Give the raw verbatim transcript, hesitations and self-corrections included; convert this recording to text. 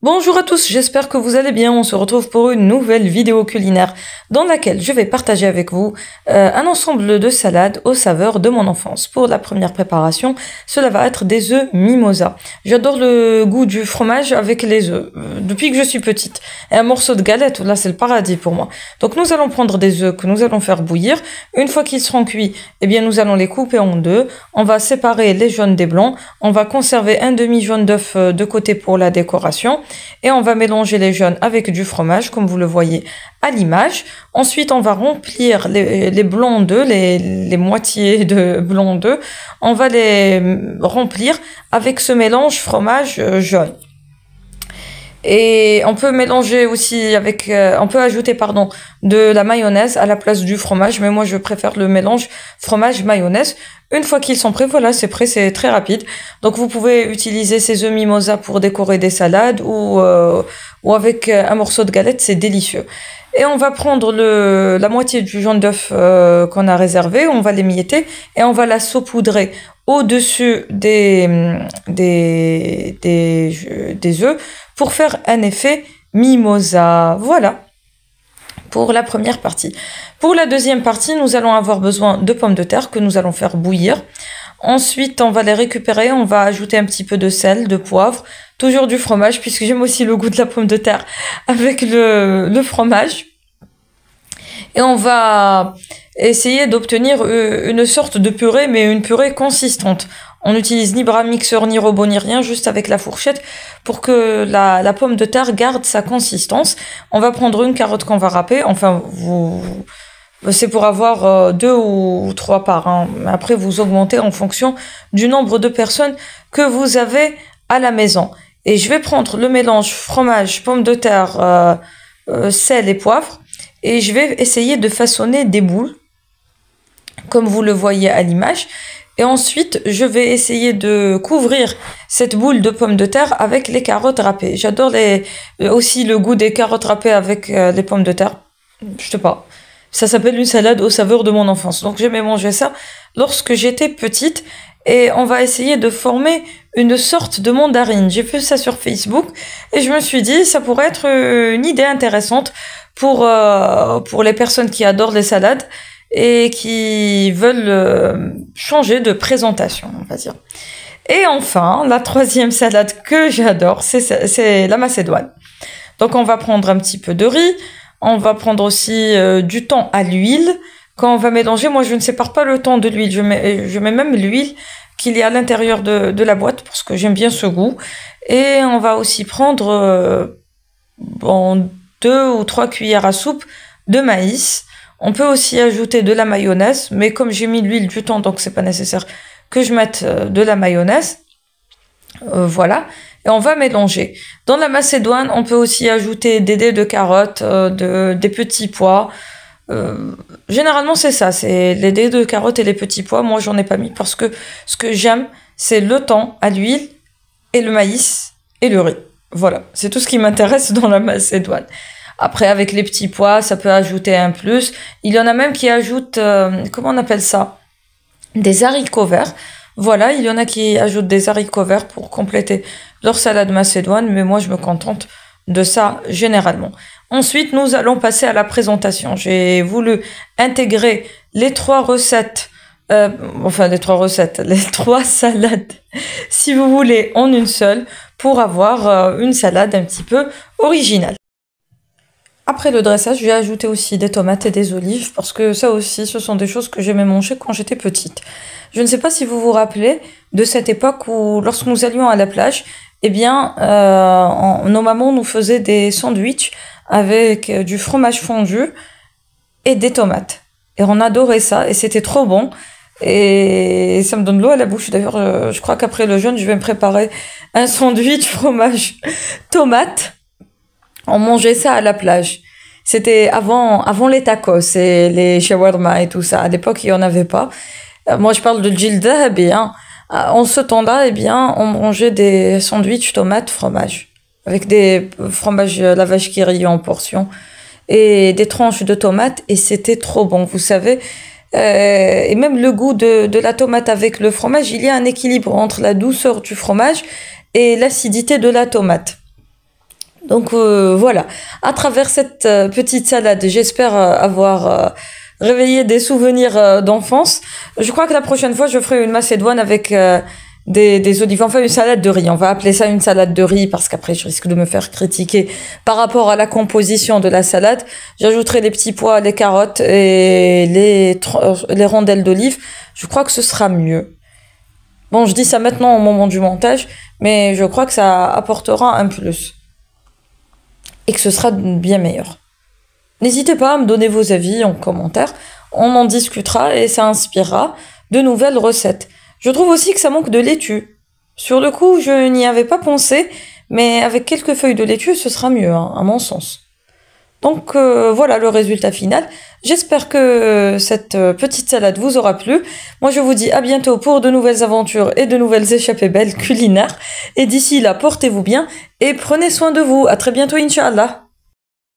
Bonjour à tous, j'espère que vous allez bien. On se retrouve pour une nouvelle vidéo culinaire dans laquelle je vais partager avec vous euh, un ensemble de salades aux saveurs de mon enfance. Pour la première préparation, cela va être des œufs mimosa. J'adore le goût du fromage avec les œufs, euh, depuis que je suis petite. Et un morceau de galette, là c'est le paradis pour moi. Donc nous allons prendre des œufs que nous allons faire bouillir. Une fois qu'ils seront cuits, eh bien nous allons les couper en deux. On va séparer les jaunes des blancs. On va conserver un demi-jaune d'œuf de côté pour la décoration. Et on va mélanger les jaunes avec du fromage, comme vous le voyez à l'image. Ensuite, on va remplir les, les blancs d'œufs, les, les moitiés de blancs d'œufs. On va les remplir avec ce mélange fromage jaune. Et on peut mélanger aussi avec, euh, on peut ajouter pardon de la mayonnaise à la place du fromage, mais moi je préfère le mélange fromage mayonnaise. Une fois qu'ils sont prêts, voilà, c'est prêt, c'est très rapide. Donc vous pouvez utiliser ces œufs mimosa pour décorer des salades ou euh, ou avec un morceau de galette, c'est délicieux. Et on va prendre le la moitié du jaune d'œuf euh, qu'on a réservé, on va l'émietter et on va la saupoudrer au-dessus des des des des œufs pour faire un effet mimosa. Voilà pour la première partie. Pour la deuxième partie, nous allons avoir besoin de pommes de terre que nous allons faire bouillir. Ensuite, on va les récupérer, on va ajouter un petit peu de sel, de poivre, toujours du fromage, puisque j'aime aussi le goût de la pomme de terre avec le, le fromage. Et on va essayer d'obtenir une sorte de purée, mais une purée consistante. On n'utilise ni bras mixeur, ni robot, ni rien, juste avec la fourchette pour que la, la pomme de terre garde sa consistance. On va prendre une carotte qu'on va râper. Enfin, vous, c'est pour avoir euh, deux ou trois parts. Hein. Après, vous augmentez en fonction du nombre de personnes que vous avez à la maison. Et je vais prendre le mélange fromage, pomme de terre, euh, euh, sel et poivre. Et je vais essayer de façonner des boules, comme vous le voyez à l'image. Et ensuite, je vais essayer de couvrir cette boule de pommes de terre avec les carottes râpées. J'adore les, aussi le goût des carottes râpées avec euh, les pommes de terre. Je sais pas. Ça s'appelle une salade aux saveurs de mon enfance. Donc j'aimais manger ça lorsque j'étais petite. Et on va essayer de former une sorte de mandarine. J'ai vu ça sur Facebook et je me suis dit ça pourrait être une idée intéressante pour euh, pour les personnes qui adorent les salades et qui veulent euh, changer de présentation, on va dire. Et enfin, la troisième salade que j'adore, c'est c'est la macédoine. Donc on va prendre un petit peu de riz, on va prendre aussi euh, du thon à l'huile. Quand on va mélanger, moi je ne sépare pas le thon de l'huile, je mets je mets même l'huile qu'il y a à l'intérieur de de la boîte parce que j'aime bien ce goût. Et on va aussi prendre euh, bon, deux ou trois cuillères à soupe de maïs. On peut aussi ajouter de la mayonnaise, mais comme j'ai mis l'huile du thon, donc c'est pas nécessaire que je mette de la mayonnaise. Euh, voilà. Et on va mélanger. Dans la macédoine, on peut aussi ajouter des dés de carottes, euh, de, des petits pois. Euh, généralement, c'est ça, c'est les dés de carottes et les petits pois. Moi, j'en ai pas mis parce que ce que j'aime, c'est le thon à l'huile et le maïs et le riz. Voilà, c'est tout ce qui m'intéresse dans la macédoine. Après, avec les petits pois, ça peut ajouter un plus. Il y en a même qui ajoutent, euh, comment on appelle ça? Des haricots verts. Voilà, il y en a qui ajoutent des haricots verts pour compléter leur salade macédoine, mais moi, je me contente de ça généralement. Ensuite, nous allons passer à la présentation. J'ai voulu intégrer les trois recettes, euh, enfin, les trois recettes, les trois salades, si vous voulez, en une seule, pour avoir euh, une salade un petit peu originale. Après le dressage, j'ai ajouté aussi des tomates et des olives parce que ça aussi, ce sont des choses que j'aimais manger quand j'étais petite. Je ne sais pas si vous vous rappelez de cette époque où, lorsque nous allions à la plage, eh bien, euh, en, nos mamans nous faisaient des sandwichs avec du fromage fondu et des tomates. Et on adorait ça et c'était trop bon. Et ça me donne l'eau à la bouche. D'ailleurs, je, je crois qu'après le jeûne, je vais me préparer un sandwich fromage tomate. On mangeait ça à la plage. C'était avant, avant les tacos et les shawarma et tout ça. À l'époque, il n'y en avait pas. Euh, moi, je parle de Jilda, eh bien, en ce temps-là, eh bien, on mangeait des sandwichs tomates, fromage. Avec des fromages, la vache qui rit en portions. Et des tranches de tomates. Et c'était trop bon, vous savez. Euh, et même le goût de, de la tomate avec le fromage, il y a un équilibre entre la douceur du fromage et l'acidité de la tomate. Donc euh, voilà, à travers cette euh, petite salade, j'espère euh, avoir euh, réveillé des souvenirs euh, d'enfance. Je crois que la prochaine fois, je ferai une macédoine avec euh, des, des olives, enfin une salade de riz. On va appeler ça une salade de riz parce qu'après, je risque de me faire critiquer par rapport à la composition de la salade. J'ajouterai les petits pois, les carottes et les, les rondelles d'olives. Je crois que ce sera mieux. Bon, je dis ça maintenant au moment du montage, mais je crois que ça apportera un plus. Et que ce sera bien meilleur. N'hésitez pas à me donner vos avis en commentaire, on en discutera et ça inspirera de nouvelles recettes. Je trouve aussi que ça manque de laitue. Sur le coup, je n'y avais pas pensé, mais avec quelques feuilles de laitue, ce sera mieux, hein, à mon sens. Donc euh, voilà le résultat final. J'espère que cette petite salade vous aura plu. Moi je vous dis à bientôt pour de nouvelles aventures et de nouvelles échappées belles culinaires. Et d'ici là, portez-vous bien et prenez soin de vous. À très bientôt, Inch'Allah.